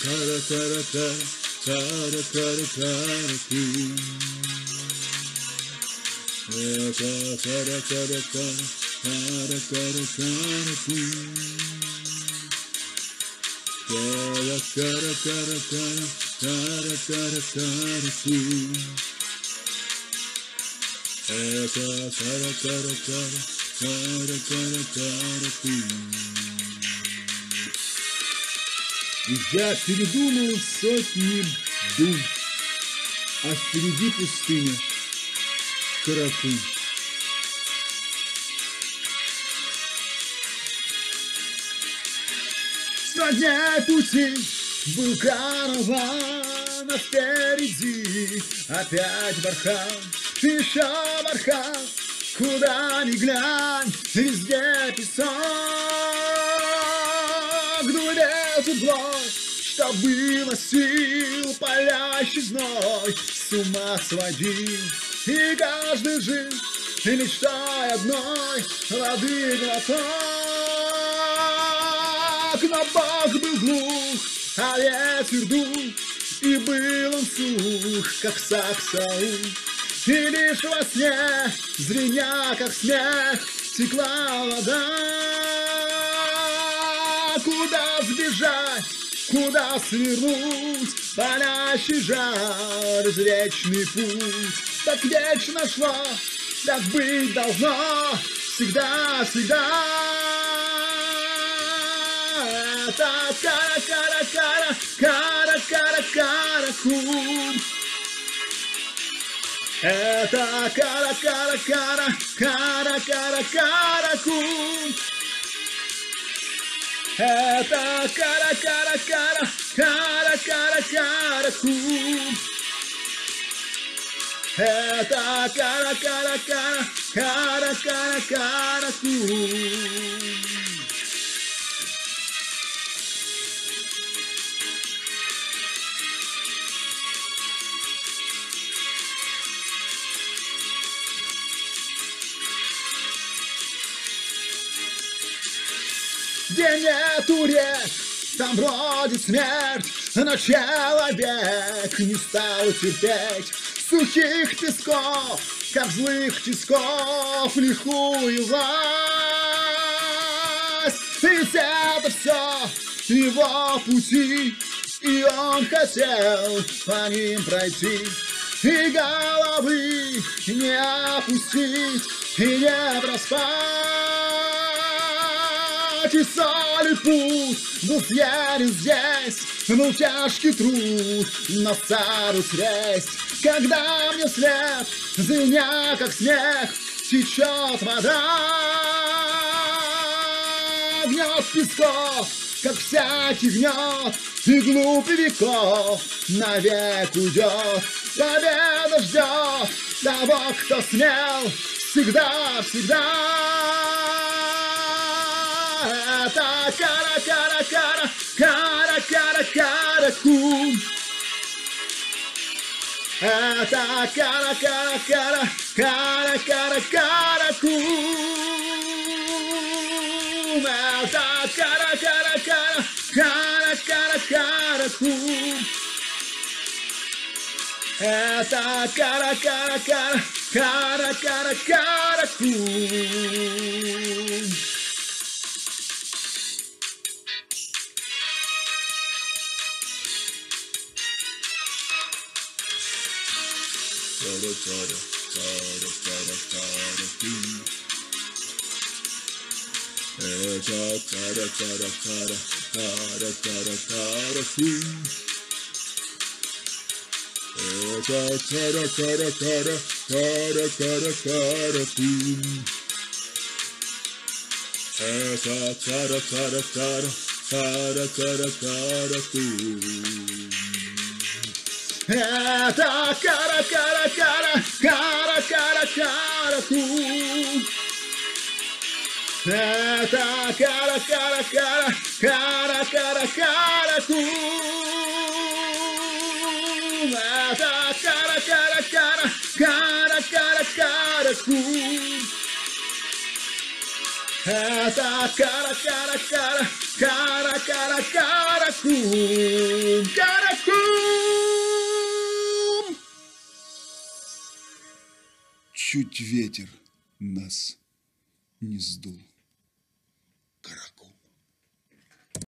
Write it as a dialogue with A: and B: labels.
A: cara, cara, cara, cara, cara, cara, cara, cara, cara, cara, cara, cara, cara, cara, cara, cara, cara, cara, cara, cara. И я передумал сотни дум, а впереди пустыня Каракум. Сотня пути был караван, а впереди опять бархан, еще бархан, куда ни глянь, везде песок. Дует углой, что было сил, палящий зной с ума сводил. И каждый жил, и мечтой одной воды глоток. Но Бог был глух, а ветер дул, и был он сух, как Саксаул. И лишь во сне, звеня, как смех, текла вода. Куда сбежать, куда свернуть, палящий жар, извечный путь. Так вечно шло, так быть должно, всегда, всегда. Это кара, кара, кара, кара, кара, каракум. Это кара, кара, кара, кара, кара, каракум. Это кара, кара, кара, кара, кара, каракум. Это кара, кара, кара, кара, кара, каракум. Где нету рек, там бродит смерть, но человек не стал терпеть сухих песков, как злых тисков, лихую власть. Ведь это все его пути, и он хотел по ним пройти, и головы не опустить, и не проспать. И соль путь был съели здесь, был тяжкий труд, но цару сресть. Когда мне вслед, звеня как смех, течет вода, гнет песков, как всякий гнет, и глупый веков навек уйдет. Победа ждет того, кто смел, всегда, всегда. Это кара, кара, кара, кара, кара, каракум. Это кара, кара, кара, кара, кара, каракум. Это кара, кара, кара, кара, кара, каракум. Это кара, кара, кара, кара, кара, каракум. Cara, cara, cara, cara, cara, Eta cara, cara, cara, cara, cara, cara, Eta cara, cara, cara, cara, cara, cara, Eta cara, cara, cara, cara, cara, cara, Это кара, кара, кара, кара, кара, каракум. Это кара, кара, кара, кара, кара, каракум. Это кара, кара, кара, кара, кара, каракум. Это кара, кара, кара, кара, кара, каракум. чуть ветер нас не сдул. Каракул.